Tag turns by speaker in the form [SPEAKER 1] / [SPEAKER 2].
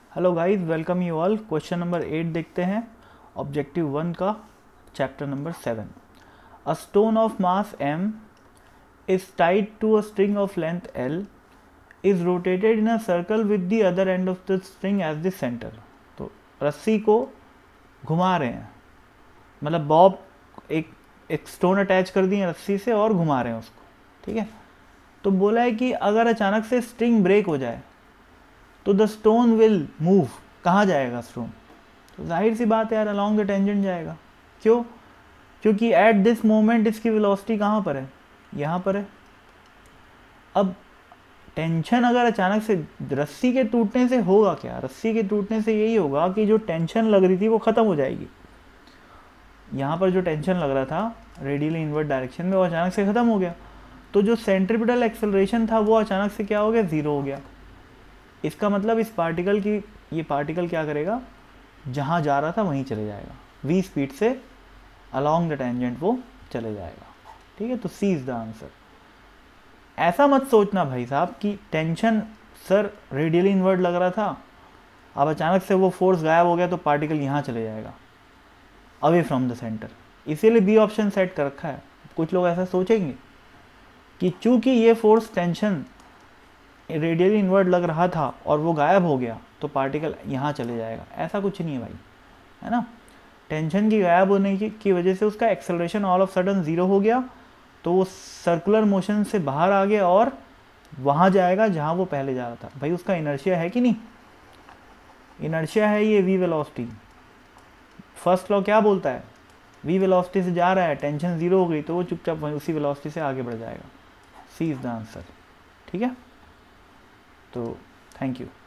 [SPEAKER 1] Hello guys, welcome you all. Question number 8 देखते हैं, objective 1 का, chapter number 7। A stone of mass m is tied to a string of length L is rotated in a circle with the other end of the string as the center। तो रस्सी को घुमा रहे हैं, मतलब Bob एक stone attach कर दिए रस्सी से और घुमा रहे हैं उसको, ठीक है। तो बोला है कि अगर अचानक से स्ट्रिंग ब्रेक हो जाए तो द स्टोन विल मूव। कहाँ जाएगा स्टोन? तो जाहिर सी बात है यार, अलॉन्ग द टेंजेंट जाएगा। क्यों? क्योंकि एट दिस मोमेंट इसकी वेलोसिटी कहाँ पर है? यहाँ पर है। अब टेंशन अगर अचानक से रस्सी के टूटने से होगा क्या? रस्सी के टूटने से यही होगा कि जो टेंशन लग रही थी वो ख़त्म हो जाएगी। यहाँ पर जो टेंशन लग रहा था रेडियली इनवर्ट डायरेक्शन में, वो अचानक से ख़त्म हो गया। तो जो सेंट्रीपिटल एक्सेलरेशन था वो अचानक से क्या हो गया? ज़ीरो हो गया। इसका मतलब इस पार्टिकल की, ये पार्टिकल क्या करेगा? जहाँ जा रहा था वहीं चले जाएगा, v स्पीड से अलॉन्ग द टेंजेंट वो चले जाएगा, ठीक है। तो सी इज़ द आंसर। ऐसा मत सोचना भाई साहब कि टेंशन सर रेडियली इनवर्ट लग रहा था, अब अचानक से वो फोर्स गायब हो गया तो पार्टिकल यहाँ चले जाएगा, अवे फ्रॉम द सेंटर। इसीलिए बी ऑप्शन सेट कर रखा है। कुछ लोग ऐसा सोचेंगे कि चूंकि ये फोर्स टेंशन रेडियली इनवर्ट लग रहा था और वो गायब हो गया तो पार्टिकल यहाँ चले जाएगा। ऐसा कुछ नहीं है भाई, है ना। टेंशन की गायब होने की वजह से उसका acceleration all of sudden zero हो गया, तो वो सर्कुलर मोशन से बाहर आ गया और वहाँ जाएगा जहाँ वो पहले जा रहा था। भाई उसका इनर्शिया है कि नहीं? इनर्शिया है ये वी वेलोसिटी। फर्स्ट लॉ क्या बोलता है? वी वेलोसिटी से जा रहा है, टेंशन ज़ीरो हो गई तो वो चुपचाप उसी वेलोसिटी से आगे बढ़ जाएगा। सी इज़ द आंसर, ठीक है। तो थैंक यू।